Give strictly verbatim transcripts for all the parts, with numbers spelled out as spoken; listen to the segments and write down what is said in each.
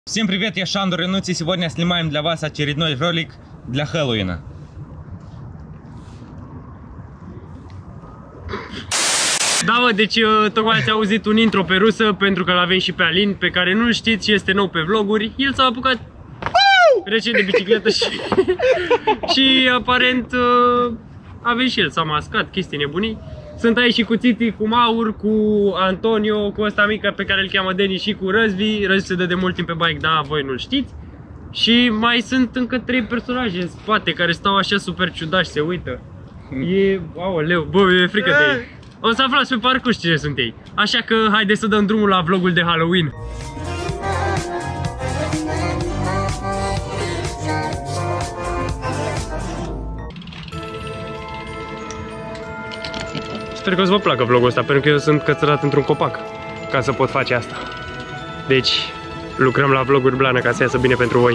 Всем привет, я Шандор Януц, и сегодня снимаем для вас очередной ролик для Хэллоуина. Da, mă, deci tocmai ați auzit un intro pe rusă, pentru că l-avem și pe Alin, pe care nu-l știți și este nou pe vloguri. El s-a apucat recent de bicicletă și, și aparent avem și el, s-a mascat, chestii nebunii. Sunt aici și cu Titi, cu Maur, cu Antonio, cu ăsta mică pe care îl cheamă Deni și cu Răzvi. Răzvi se dă de mult timp pe bike, dar voi nu-l știți. Și mai sunt încă trei personaje în spate care stau așa super ciudași, se uită. E... aoleu, bă, e frică de ei. O să aflați pe parcurs cine sunt ei. Așa că haideți să dăm drumul la vlogul de Halloween. Sper că o să vă placă vlogul ăsta, pentru că eu sunt cățărat într-un copac ca să pot face asta. Deci, lucrăm la vloguri blană ca să iasă bine pentru voi.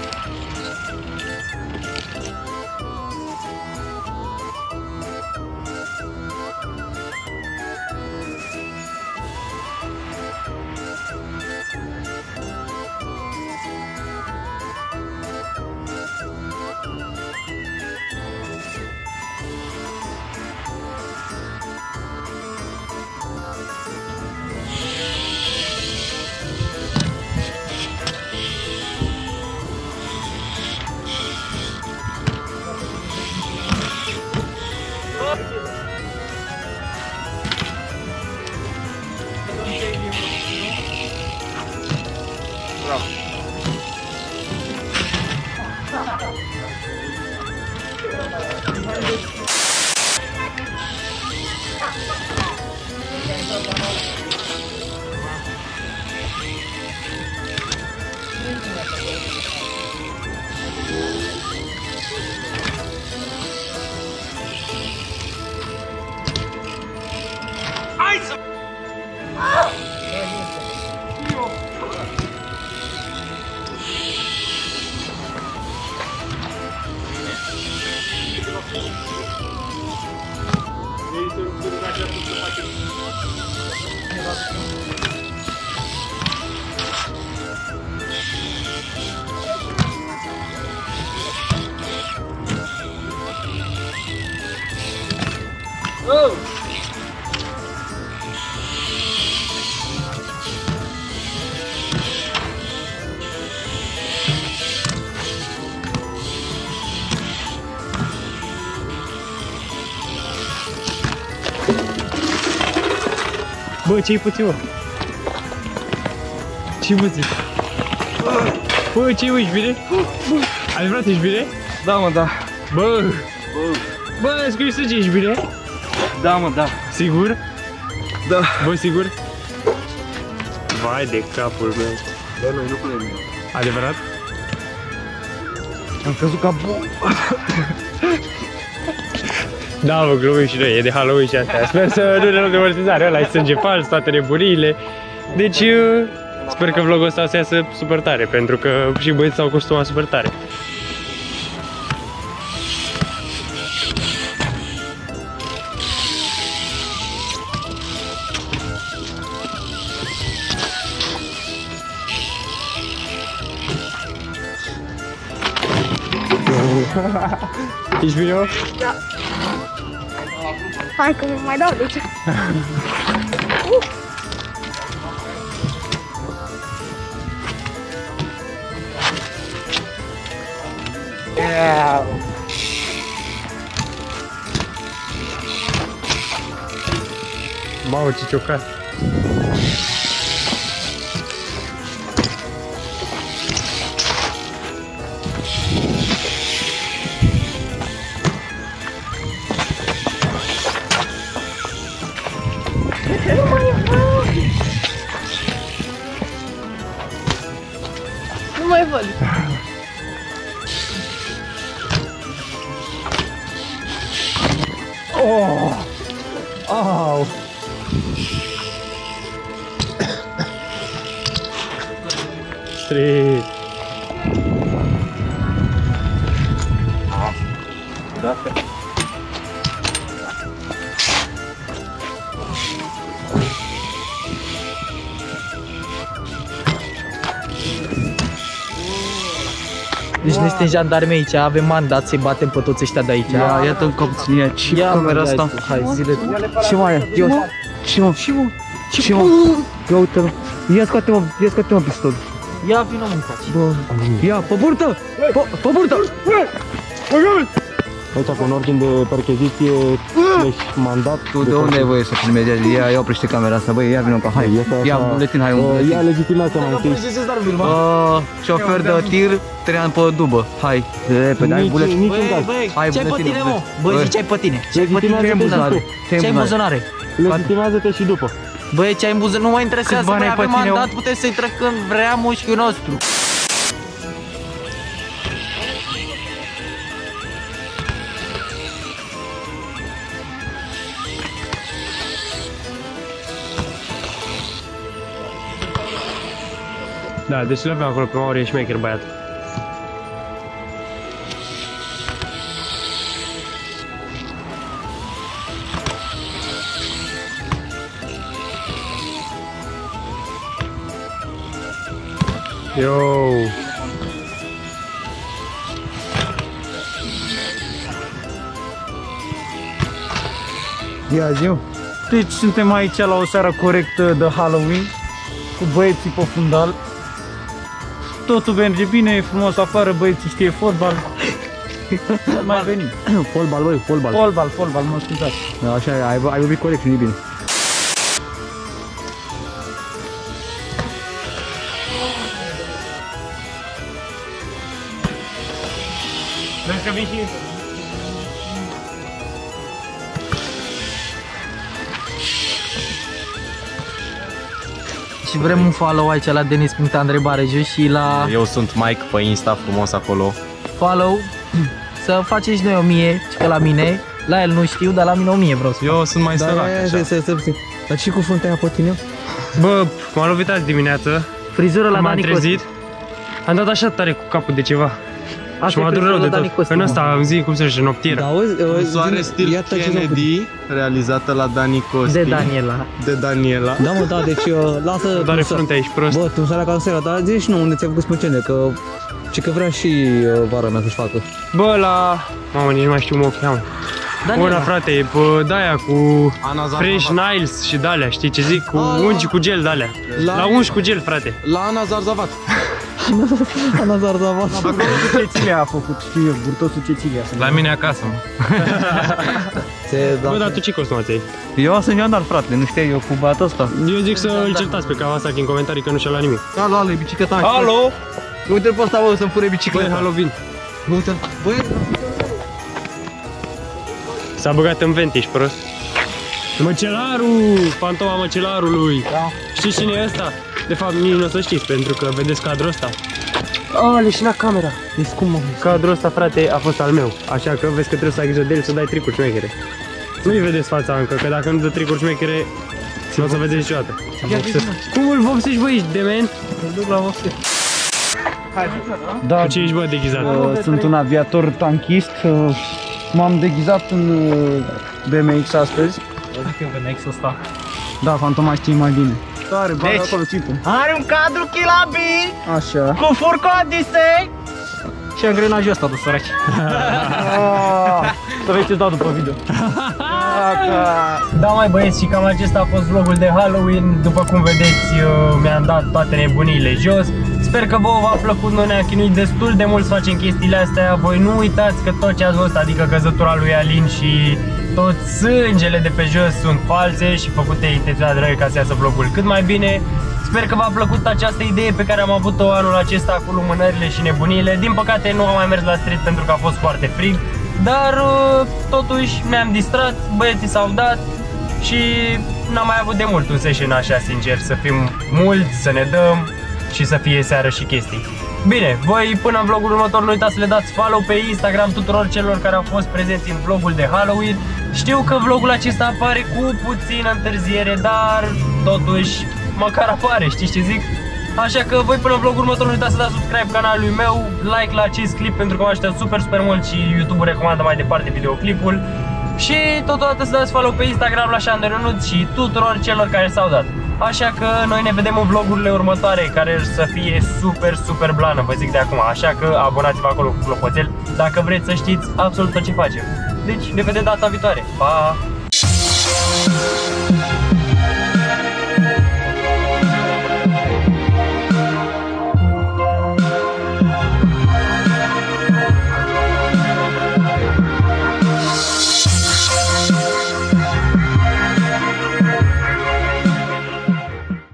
Oh! Bă, ce-i puțin, mă? Ce mă zici? Bă, ce-i, mă, ești bine? Adevărat, ești bine? Da, mă, da. Bă! Bă, bă, scrie sânge, ești bine? Da, mă, da. Sigur? Da. Bă, sigur? Vai de capul meu. Bă, noi nu punem. Adevărat? Am căzut ca bun. Da, mă, glumim și noi, e de Halloween și astea. Sper să nu ne luăm de mortizare, ăla e sânge fals, toate nebuniile. Deci, sper că vlogul ăsta să iasă super tare, pentru că și băieții s-au costumat super tare. Ești bine, mă? Da. Hai că mai dau, de ce? uh. Yeah. Mamă, ce ciocat! Nu mai văd. Oh! Au! Street! Da. Deci noi suntem jandarmi aici, avem mandat să-i batem pe toți ăștia de aici. Ia, iată încă puțin, ia, ce Ia, camera mă, asta? Hai, zile. Ce mai e? Ia, ce mă? Ce mă? Ce mă? Ia uite-l. Ia scoate-mă, ia scoate-mă pistolul. Ia vină mă încoace. Ia, pe burtă! Pe, pe burtă! Aici, cu un ordin de percheziție, deci mandat. Tu de unde ai voie să filmezi? Ia, ia oprește camera asta, băi, ia vină ca, hai. Ia buletin, hai un buletin. Ia legitimația mai întâi. Uh, șofer de tir, trei ani pe dubă, hai. Repede, hai buletin. Nici în caz. Hai Ce-ai pe buletin. tine, mă? Băi, zici, ce-ai pe tine? Ce-ai pe tine? Ce-ai în buzunare? Ce-ai în buzunare? Legitimează-te și după. Băi, ce-ai în buzunare? Nu mă interesează, Câți bani băi, ai pe avem tine, mandat, om? putem să-i trecăm vrea mușchiul nostru. Da, deci le avem acolo pe Mauri, e șmecher băiatul. Yo! Ia zi-o. Deci suntem aici la o seară corectă de Halloween cu băieții pe fundal. Totul merge bine, e frumos afară, băieții știe fotbal. Mai venim. Fotbal, băi, fotbal. Fotbal, fotbal, mă scuzați. Da, așa e, ai, ai vorbit corect și nu-i bine. Vrei că vin și... Și vrem un follow aici la Denis punct Andrei Bareju și la Eu sunt Mike pe Insta, frumos acolo. follow să faceți noi o mie, că la mine, la el nu știu, dar la mine o mie vreau să fac. Eu sunt mai Da, sărac, ia, ia, așa. stai, stai, stai, stai. Dar ce cuvânt ai pe tine? Bă, m-a lovit azi dimineață, Frizură la m-am Dani trezit. Costi. Am dat așa tare cu capul de ceva. Asta Și e m-a durut frizură rău la de Dani tot. Costi, În mă. ăsta am zis, cum se zice, noptieră. Da, auzi, auzi, Soare zi-mi, stil iată ce s-a făcut. Kennedy, realizată la Dani Costi. De Daniela. De Daniela. Da, mă, da, deci uh, lasă... Doare tu să- frunte aici, prost. Bă, tu săraca în seara, dar zici nu, unde ți-ai făcut spâncene, că... Ce că vrea și uh, vara mea să-și facă. Bă, la... Mamă, nici nu mai știu cum o cheamă. Daniela. Bună, frate, bă, de-aia cu Ana Zarzavat. Fresh Nails și de-alea, știi ce zic? Cu A, ungi cu gel de-alea. La- La ungi cu gel, frate. La Ana Zarzavat. Ana Zarzavat. Cecilia a făcut, știu eu, burtosul Cecilia. La mine acasă. Se, da, Bă, dar tu ce costumați ai? Eu sunt jandar, frate, nu știi, eu cu băiatul ăsta. Eu zic să îl certați pe Kawasaki în comentarii că nu și-a luat nimic. Alo, alo, e bicicleta mea. Alo! Uite-l pe ăsta, bă, să-mi fure Băi, bicicleta. Halloween. Uite-l, băi, S-a băgat în vent, ești prost. Măcelarul! Fantoma măcelarului! Da. Știți cine e ăsta? De fapt, nici nu o să știți, pentru că vedeți cadrul ăsta. A, leșina camera! e cum, mă? Cadrul ăsta, frate, a fost al meu. Așa că vezi că trebuie să ai grijă de el, să dai tricuri șmechere. Nu-i vedeți fața încă, că dacă nu dă tricuri șmechere, nu o să vedeți niciodată. Cum îl vopsești, bă, ești dement? Da, Cu ce ești, bă, deghizat? uh, sunt un aviator tankist. Uh, M-am deghizat în uh, B M X astăzi. B M X-ul ăsta. Da, fantoma știi mai bine. Tare, bani acolo țipă. Are un cadru chilabi Așa. cu furcodițe și angrenajul ăsta de săraci. Să vezi ce dau după video. Da, mai băieți, și cam acesta a fost vlogul de Halloween. După cum vedeți, eu mi-am dat toate nebuniile jos. Sper că vouă v-a plăcut, noi ne-am chinuit destul de mult să facem chestiile astea. Voi nu uitați că tot ce ați văzut, adică căzătura lui Alin și tot sângele de pe jos sunt false și făcute intenționat de noi ca să iasă vlogul cât mai bine. Sper că v-a plăcut această idee pe care am avut-o anul acesta cu lumânările și nebuniile. Din păcate nu am mai mers la street pentru că a fost foarte frig, dar totuși mi-am distrat, băieții s-au dat și n-am mai avut de mult un session așa, sincer, să fim mulți, să ne dăm și să fie seară și chestii. Bine, voi până în vlogul următor nu uitați să le dați follow pe Instagram tuturor celor care au fost prezenți în vlogul de Halloween. Știu că vlogul acesta apare cu puțină întârziere, dar totuși măcar apare, știți ce zic? Așa că voi până în vlogul următor nu uitați să dați subscribe canalului meu, like la acest clip pentru că mă ajută super super mult și YouTube recomandă mai departe videoclipul. Și totodată să dați follow pe Instagram la Șandor Ionuț și tuturor celor care s-au dat. Așa că noi ne vedem în vlogurile următoare, care să fie super, super blană, vă zic de acum. Așa că abonați-vă acolo cu clopoțel dacă vreți să știți absolut tot ce facem. Deci ne vedem data viitoare. Pa!